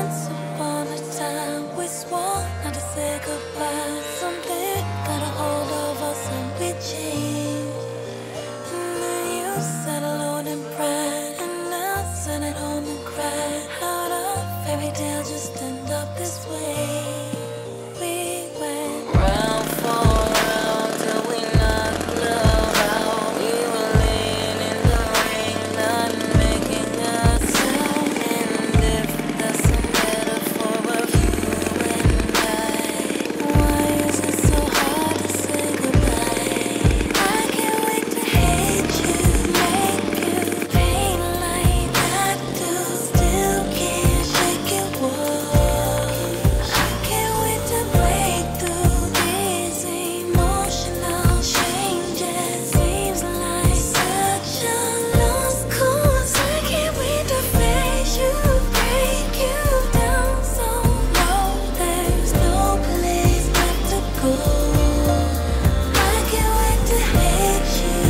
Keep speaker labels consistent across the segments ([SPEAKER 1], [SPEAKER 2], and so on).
[SPEAKER 1] Once upon a time, we swore not to say goodbye. Something got a hold of us and we changed. And then you sat alone in pride, and I sat at home and cried. How'd a fairy tale just end up this way? We went round for round till we knocked love out. We were laying in the ring, not making a sound. And if that's a metaphor of you and I, why is it so hard to say goodbye? I can't wait to hate you, make you pain like I do. Still can't shake it, whoa. I can't wait to break through these emotional changes. Seems like such a lost cause. I can't wait to face you, break you down so low. There's no place left to go. I can't wait to hate you.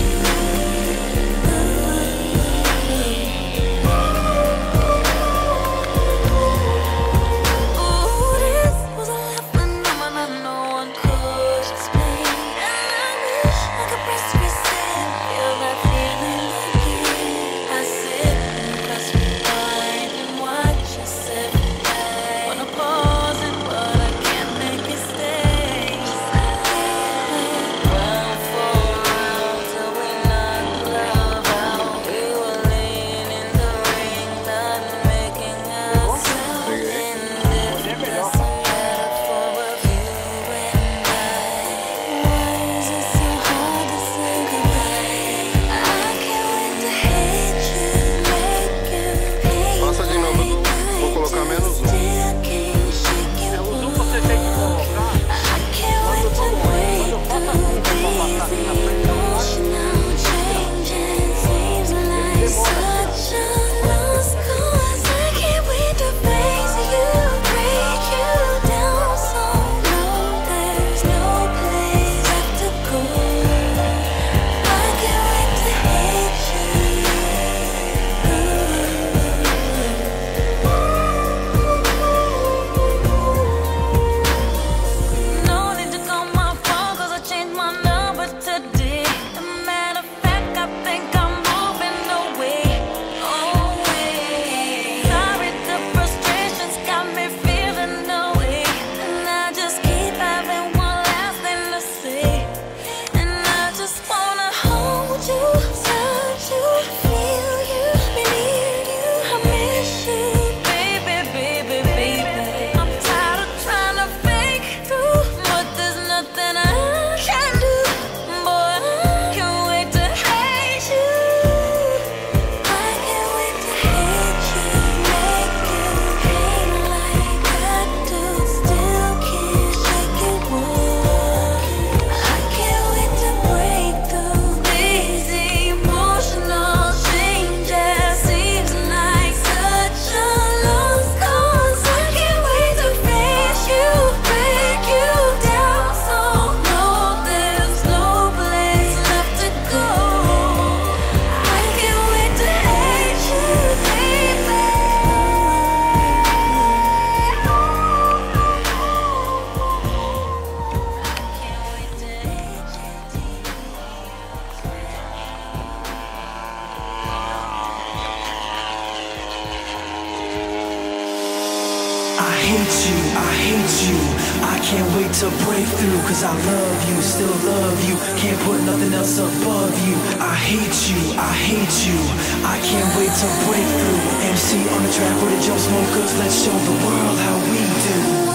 [SPEAKER 1] Ooh, this was a life phenomenon no one could explain. And I wish I could press reset, feel that feeling again. I sit and press rewind and watch you set me back. Wanna pause it, but I can't make it stay. Round for round till we knocked love out. We were laying in the ring, not making a sound. And if that's a metaphor of you and I, why is it so hard to say goodbye? I can't wait to hate you, make you pain
[SPEAKER 2] Passa de novo, vou colocar menos um.
[SPEAKER 1] still can't shake it,
[SPEAKER 3] O zoom você tem que colocar
[SPEAKER 1] I can't wait to break through these emotional changes. Seems like such a lost cause. I can't wait to face you, break you down so low. There's no place left to go. I can't wait to hate you. No need to call my phone, cause I changed my number today. As a matter of fact, I think I'm moving away. Away. Sorry, the frustrations got me feeling away. And I just keep having one last thing to say. And I just wanna hold you, touch you, feel you, me need you, I miss you, baby, baby, baby. I'm tired of trying to fake through, but there's nothing I can do. Boy, I can't wait to hate you. I can't wait to hate you, make you pain like I do. Still can't shake it, whoa. I can't wait to break through these emotional changes. Seems like such a lost cause. I can't wait to face you, break you down so low. There's no place left to go. I can't wait to hate you, baby.
[SPEAKER 4] I hate you, I hate you. I can't wait to break through, cause I love you, still love you. Can't put nothing else above you. I hate you, I hate you. I can't wait to break through. MC on the track with the Joe Smokers, let's show the world how we do.